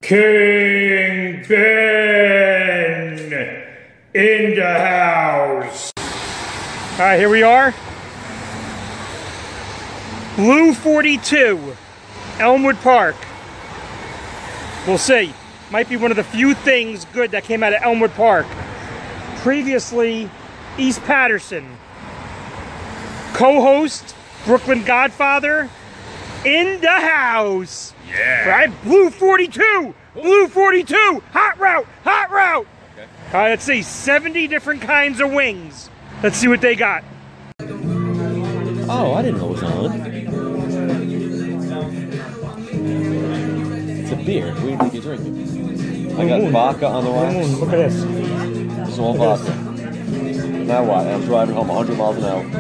King Ben in the house. All right, here we are. Blue 42, Elmwood Park. We'll see. Might be one of the few things good that came out of Elmwood Park. Previously, East Patterson. Co-host, Brooklyn Godfather, in the house. Yeah. Right? Blue 42. Blue 42. Hot route. Hot route. Okay. All right, let's see. 70 different kinds of wings. Let's see what they got. Oh, I didn't know it was on. It's a beer. What do you think you're drinking? I got vodka on the rocks. Look at this. This is all vodka. Now what? I'm driving home 100 miles an hour.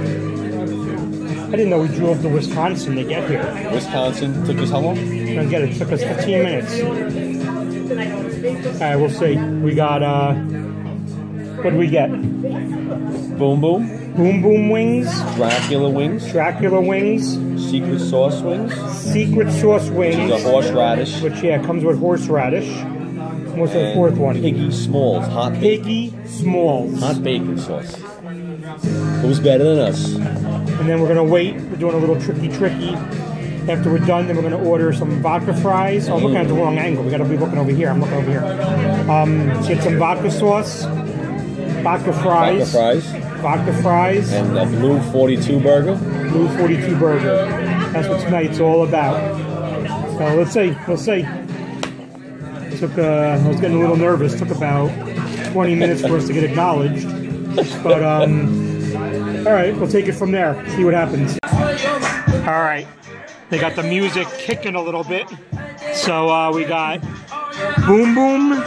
I didn't know we drove to Wisconsin to get here. Wisconsin took us how long? It took us 15 minutes. All right, we'll see. We got, what do we get? Boom Boom. Boom Boom wings. Dracula wings. Dracula wings. Secret sauce wings. Secret sauce wings. Which is a horseradish. Which, yeah, comes with horseradish. What's the fourth one? Piggy Smalls. Hot Piggy Smalls. Hot bacon sauce. Who's better than us? And then we're going to wait. We're doing a little tricky. After we're done, then we're going to order some vodka fries. Oh, I'm looking at the wrong angle. We got to be looking over here. I'm looking over here. Let's get some vodka sauce. Vodka fries. Vodka fries. And a Blue 42 burger. Blue 42 burger. That's what tonight's all about. So let's see. We'll see. I was getting a little nervous. Took about 20 minutes for us to get acknowledged. But, all right, we'll take it from there. See what happens. All right. They got the music kicking a little bit. So we got Boom Boom.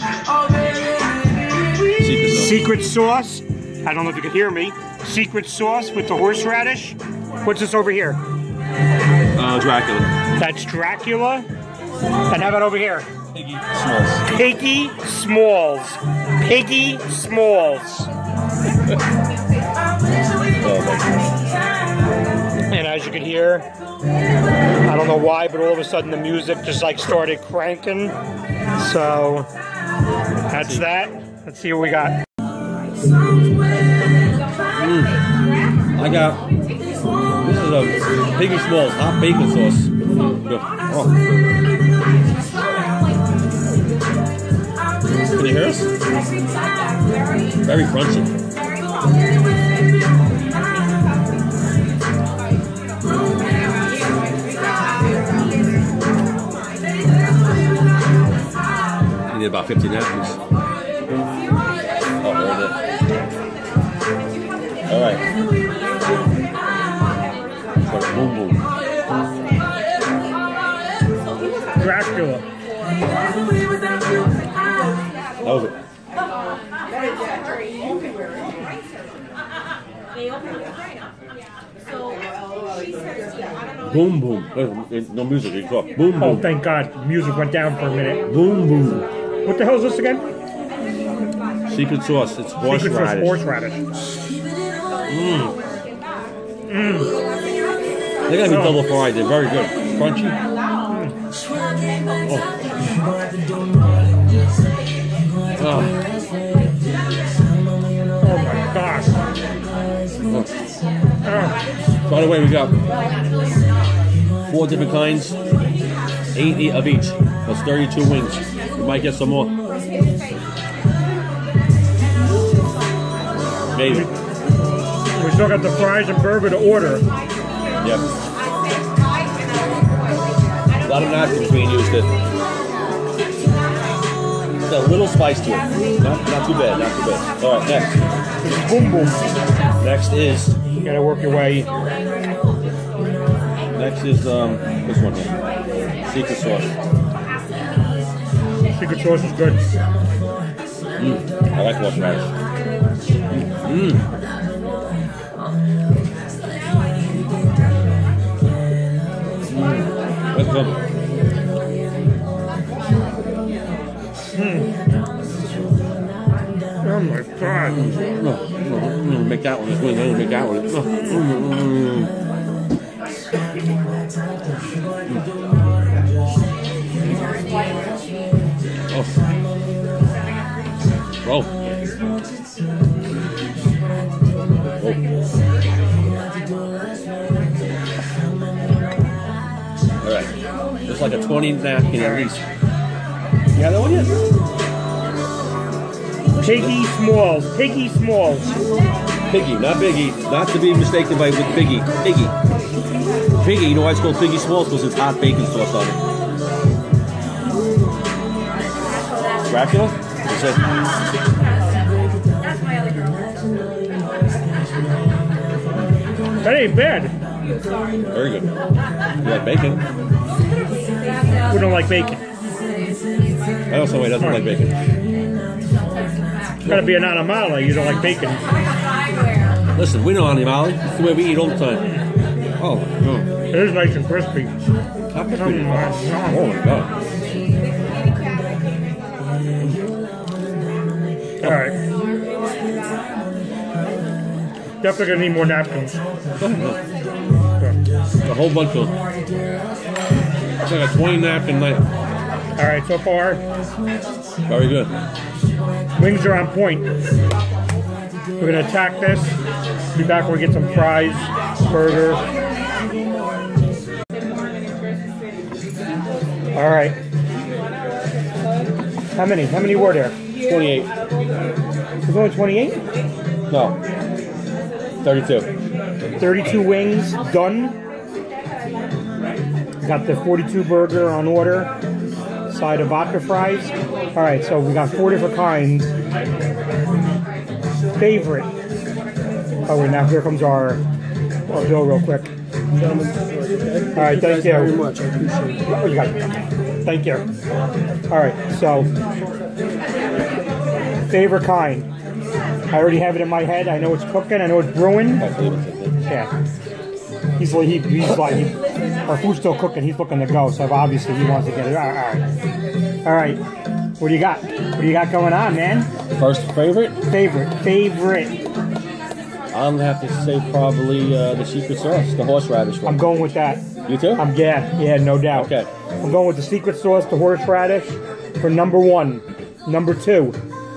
Secret sauce. I don't know if you could hear me. Secret sauce with the horseradish. What's this over here? Dracula. That's Dracula. And how about over here? Piggy Smalls. Piggy Smalls. Piggy Smalls. And as you can hear, I don't know why, but all of a sudden the music just like started cranking. So that's that. Let's see what we got. I got, this is a Piggy Smalls hot bacon sauce. Oh. Can you hear us? Very crunchy. You need about 50 napkins. Oh, there it is. All right. Boom Boom. Dracula. That was it. Boom Boom. No music, it's off. Boom Boom. Oh, thank God. Music went down for a minute. Boom Boom. What the hell is this again? Secret sauce. It's horseradish. Horseradish. They gotta be double fried. They're very good. Crunchy. Oh my gosh. By the way, we got 4 different kinds, 8 of each. That's 32 wings. We might get some more. Maybe. We still got the fries and burger to order. Yep. A lot of napkins being used. It's got a little spice to it. Not too bad, not too bad. All right, next. This is Boom Boom. Next is. You gotta work your way. Next is this one here. Secret sauce. Secret sauce is good. I like horseradish. That's good. Oh my God. I'm gonna make that one. I'm gonna make that one. Oh. All right. Just like a 20 napkin at least. You have that one yet? Piggy Smalls. Piggy Smalls. Piggy, not Biggie. Not to be mistaken with Biggie. Piggy. Piggy, you know why it's called Piggy Smalls? Because it's hot bacon sauce on it. Dracula? That's it. That ain't bad. Very good. You like bacon? We don't like bacon. I know somebody doesn't like bacon. Gotta be an animale. You don't like bacon. Listen, we know animale. It's the way we eat all the time. Oh, no. It is nice and crispy. How crispy? Oh my god. All right. Definitely gonna need more napkins. A whole bunch of them. It's like a 20 napkin night. All right, so far, Very good. wings are on point. We're gonna attack this. Be back when we get some fries, burger. All right. How many? How many were there? 28. There's only 28? No. 32. 32 wings, done. Got the 42 burger on order. Side of vodka fries. All right, so we got 4 different kinds. Favorite. Oh, wait, now here comes our bill real quick. All right, thank you. Very much. I appreciate it. Oh, you got it. Thank you. All right, so favorite kind. I already have it in my head. I know it's cooking. I know it's brewing. Yeah. He's like, our food's still cooking. He's looking to go, so obviously he wants to get it. All right. All right. What do you got? What do you got going on, man? First favorite? Favorite. I'm gonna have to say probably the secret sauce, the horseradish one. I'm going with that. You too? Yeah, no doubt. Okay. I'm going with the secret sauce, the horseradish, for number 1. Number 2.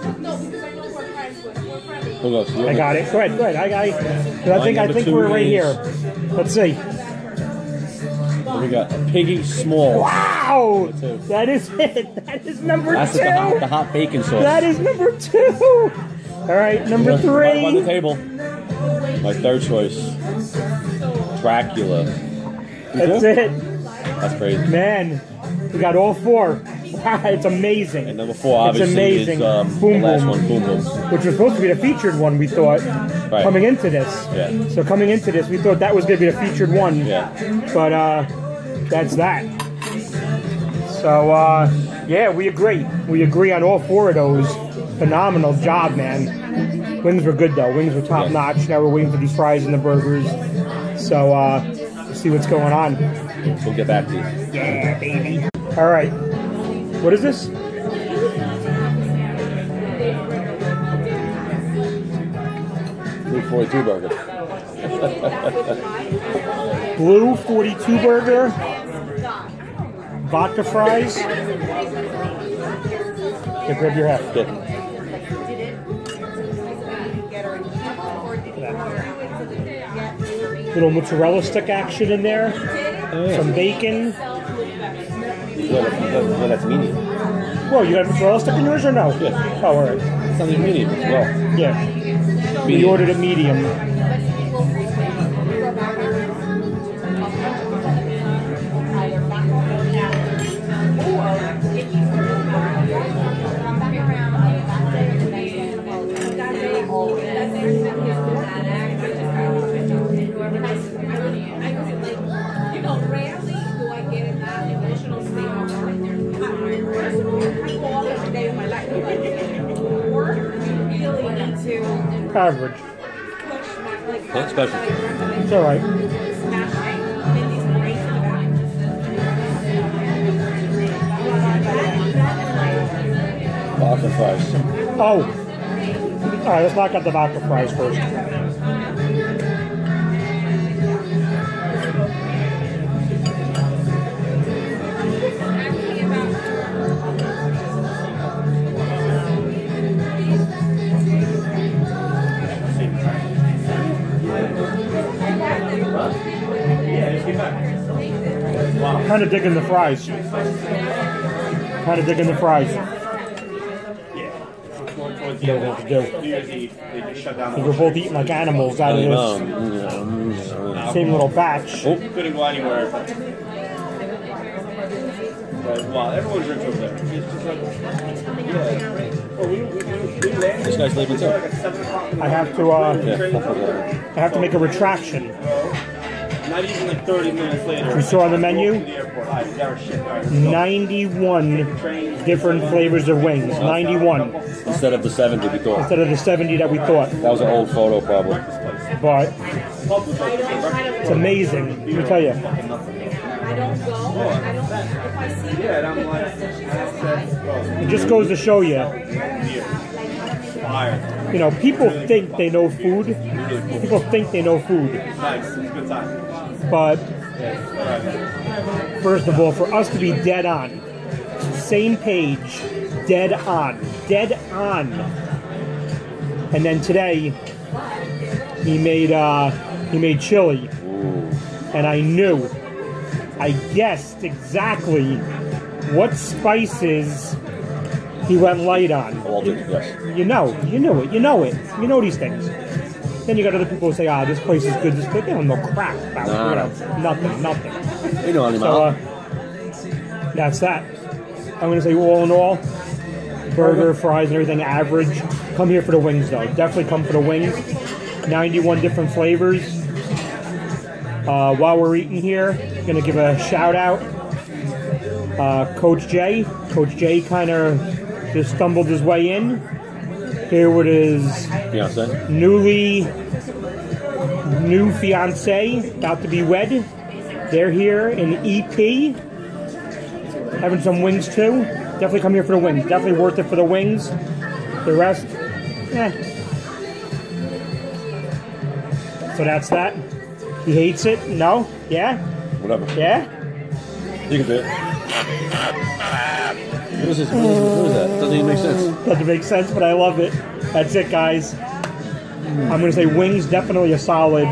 Who goes? I got it. Go ahead. I think we're right here. Let's see. What we got? A Piggy Small. Wow! That is it. That is number 2. That's the hot bacon sauce. That is number 2. All right, number 3. Right on the table. My third choice. Dracula. That's it. That's crazy. Man, we got all 4. It's amazing. And number 4 obviously is the last one, Boom Boom. Which was supposed to be the featured one, we thought, coming into this. Yeah. So coming into this, we thought that was going to be the featured one. Yeah. But that's that. So, yeah, we agree. We agree on all 4 of those. Phenomenal job, man. Wings were good, though. Wings were top notch. Now we're waiting for these fries and the burgers. So, we'll see what's going on. We'll get back to you. Yeah, baby. All right. What is this? Blue 42 burger. Blue 42 burger. Vodka fries. Okay, grab your hat. Okay. Little mozzarella stick action in there. Some bacon. Well, that's medium. Whoa, you got mozzarella stick in yours or no? Yeah. Oh, all right. It's not even medium as well. Yeah. We Medium. ordered a medium. Average. Not special. It's all right. Vodka fries. Oh. All right, let's knock out the vodka fries first. kind of digging the fries. Kind of digging the fries. You know what to do. We're both eating like animals out of this same little batch. Oh. Couldn't go anywhere. But, well, everyone drinks over there. It's just like, yeah. Oh, we landed. This guy's leaving too. I have to make a retraction. Not even like 30 minutes later. We saw on the menu 91 different flavors of wings. 91 Instead of the 70 we thought. instead of the 70 that we thought. That was an old photo, probably. But it's amazing. Let me tell you. It just goes to show you. You know, people think they know food. People think they know food. But first of all, for us to be dead on, same page, dead on. And then today, he made chili, and I guessed exactly what spices he went light on. Yes. You know these things. Then you got other people who say, this place is good, They don't know crap about nothing. You know, So, that's that. I'm going to say all in all, burger, fries, and everything average. Come here for the wings, though. Definitely come for the wings. 91 different flavors. While we're eating here, going to give a shout out. Coach Jay. Coach Jay kind of just stumbled his way in. Here with his new fiance, about to be wed. They're here in EP, having some wings too. Definitely come here for the wings. Definitely worth it for the wings. The rest, So that's that. He hates it. No? Yeah? Whatever. Yeah? You can do it. What is this? What is that? Doesn't even make sense. Doesn't make sense, but I love it. That's it, guys. I'm going to say wings, definitely a solid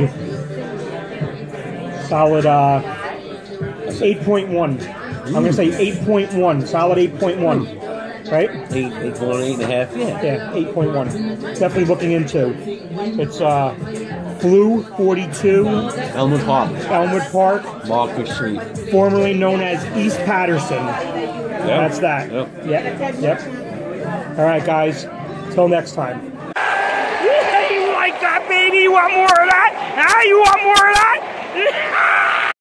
8.1. I'm going to say 8.1, solid 8.1. Right? 8.1, 8.5. Yeah, 8.1. Definitely looking into. It's Blue 42. Elmwood Park. Market Street. Formerly known as East Patterson. Yep. That's that. Yep. All right, guys. Till next time. You like that, baby? You want more of that?